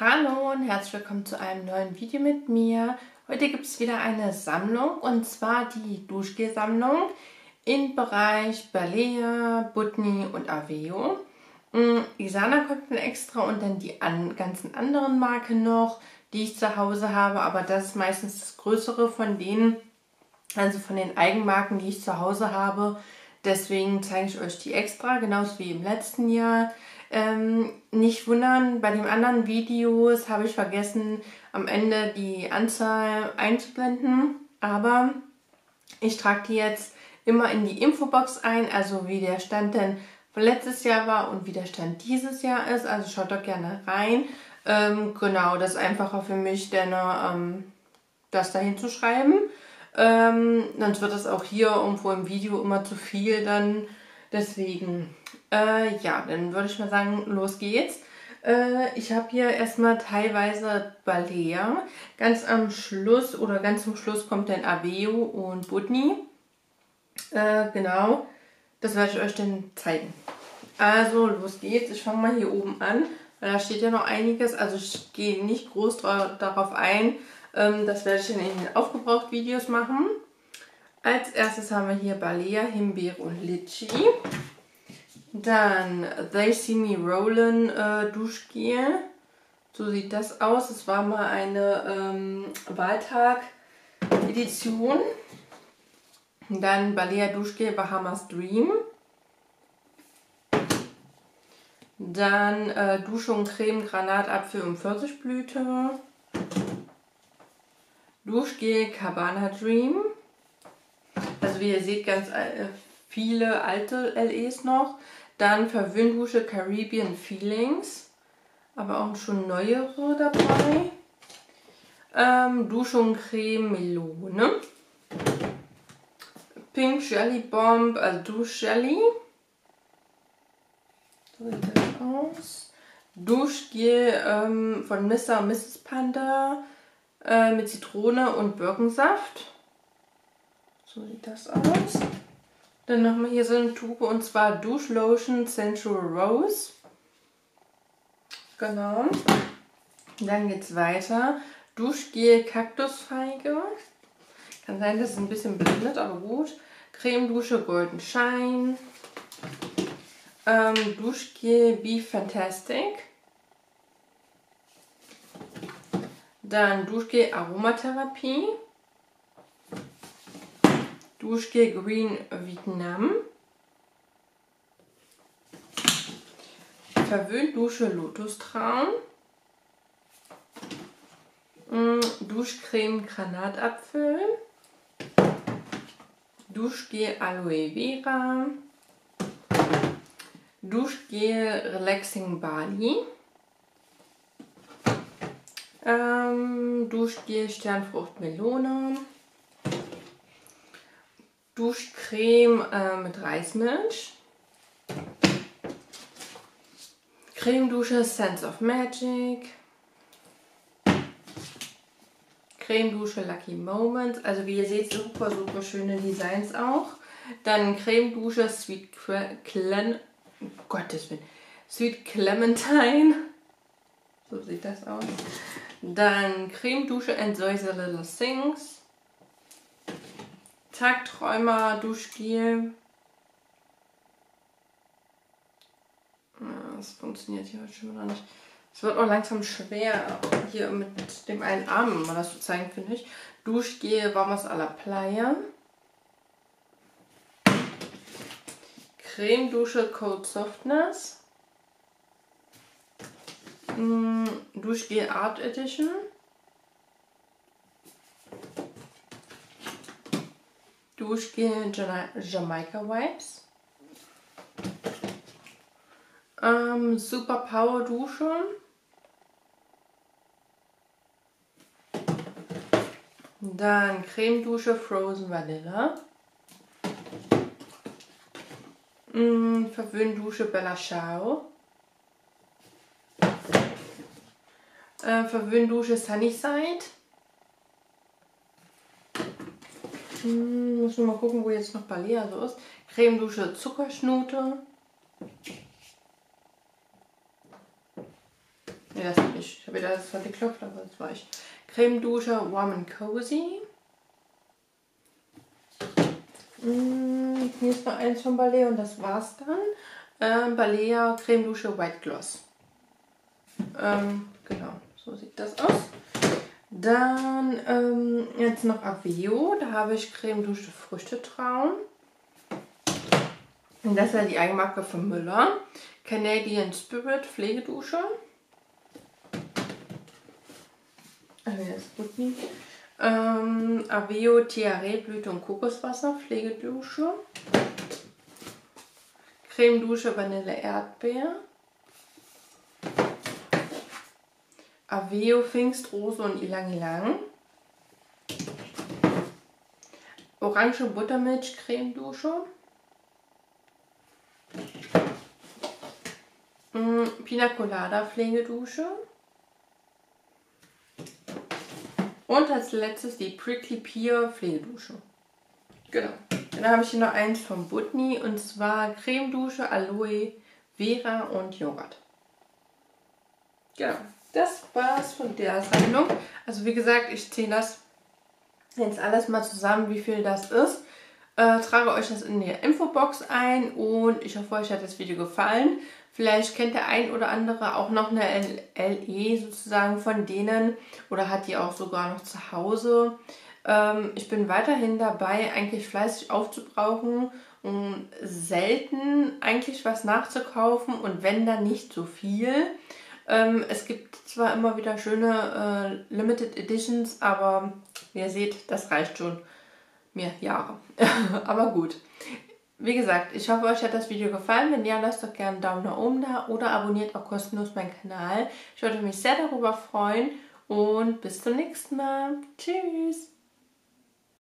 Hallo und herzlich willkommen zu einem neuen Video mit mir. Heute gibt es wieder eine Sammlung und zwar die Duschgel-Sammlung im Bereich Balea, Botany und Aveo. Isana kommt dann extra und dann die ganzen anderen Marken noch, die ich zu Hause habe, aber das ist meistens das Größere von denen, also von den Eigenmarken, die ich zu Hause habe. Deswegen zeige ich euch die extra, genauso wie im letzten Jahr. Nicht wundern, bei den anderen Videos habe ich vergessen, am Ende die Anzahl einzublenden. Aber ich trage die jetzt immer in die Infobox ein, also wie der Stand denn von letztes Jahr war und wie der Stand dieses Jahr ist. Also schaut doch gerne rein. Genau, das ist einfacher für mich, denn das dahin zu schreiben. Sonst wird es auch hier irgendwo im Video immer zu viel dann. Deswegen, ja, dann würde ich mal sagen, los geht's. Ich habe hier erstmal teilweise Balea. Ganz am Schluss oder ganz zum Schluss kommt dann Aveo und Botany. Genau, das werde ich euch dann zeigen. Also, los geht's. Ich fange mal hier oben an, weil da steht ja noch einiges. Also ich gehe nicht groß darauf ein. Das werde ich dann in den Aufgebraucht-Videos machen. Als erstes haben wir hier Balea, Himbeere und Litchi. Dann They See Me Rollin' Duschgel. So sieht das aus. Es war mal eine Wahltag-Edition. Dann Balea Duschgel Bahamas Dream. Dann Dusche und Creme Granatapfel und Pfirsichblüte. Duschgel Cabana Dream. Also wie ihr seht, ganz viele alte LEs noch. Dann Verwöhndusche Caribbean Feelings. Aber auch schon neuere dabei. Dusche und Creme Melone. Pink Jelly Bomb, also Duschjelly. So sieht das aus. Duschgel von Mr. und Mrs. Panda mit Zitrone und Birkensaft. So sieht das aus. Dann haben wir hier so eine Tube und zwar Duschlotion Sensual Rose. Genau. Dann geht es weiter. Duschgel Kaktusfeige. Kann sein, dass es ein bisschen blendet, aber gut. Cremedusche Golden Shine. Duschgel Be Fantastic. Dann Duschgel Aromatherapie. Duschgel Green Vietnam. Verwöhndusche Lotustraum. Duschcreme Granatapfel. Duschgel Aloe Vera. Duschgel Relaxing Bali. Duschgel Sternfrucht Melone. Duschcreme mit Reismilch. Cremedusche Sense of Magic. Cremedusche Lucky Moments. Also wie ihr seht, super, super schöne Designs auch. Dann Cremedusche Sweet Sweet Clementine. So sieht das aus. Dann Cremedusche Enjoy the Little Things. Tagträumer Duschgel. Das funktioniert hier heute schon wieder nicht. Es wird auch langsam schwer, hier mit dem einen Arm mal das zu zeigen, finde ich. Duschgel Vamos a la Playa. Cremedusche Cold Softness. Duschgel Art Edition. Duschgel Jamaica Wipes. Super Power Dusche. Dann Cremedusche Frozen Vanilla. Verwöhndusche Bella Ciao. Verwöhndusche Sunnyside. Muss nur mal gucken, wo jetzt noch Balea so ist. Cremedusche Zuckerschnute. Ne, das nicht. Ich habe wieder das von geklopft, aber das war ich. Creme Dusche Warm and Cozy. Hier ist noch eins von Balea und das war's dann. Balea Creme Dusche White Gloss. Genau, so sieht das aus. Dann jetzt noch Aveo. Da habe ich Creme Dusche Früchtetraum. Und das ist ja die Eigenmarke von Müller. Canadian Spirit Pflegedusche. Hier ist Butni. Aveo Tiare-Blüte und Kokoswasser Pflegedusche. Creme Dusche Vanille Erdbeer. Aveo Pfingstrose und Ilang Ilang. Orange Buttermilch Creme Dusche. Pina Colada Pflegedusche. Und als letztes die Prickly Pear Pflegedusche. Genau. Dann habe ich hier noch eins von Butni und zwar Creme Dusche, Aloe Vera und Joghurt. Genau. Das war's von der Sammlung. Also wie gesagt, ich zähle das jetzt alles mal zusammen, wie viel das ist. Trage euch das in die Infobox ein und ich hoffe, euch hat das Video gefallen. Vielleicht kennt der ein oder andere auch noch eine LE sozusagen von denen oder hat die auch sogar noch zu Hause. Ich bin weiterhin dabei, eigentlich fleißig aufzubrauchen und selten eigentlich was nachzukaufen und wenn dann nicht so viel. Es gibt zwar immer wieder schöne Limited Editions, aber wie ihr seht, das reicht schon mir Jahre. Aber gut. Wie gesagt, ich hoffe, euch hat das Video gefallen. Wenn ja, lasst doch gerne einen Daumen nach oben da oder abonniert auch kostenlos meinen Kanal. Ich würde mich sehr darüber freuen und bis zum nächsten Mal. Tschüss!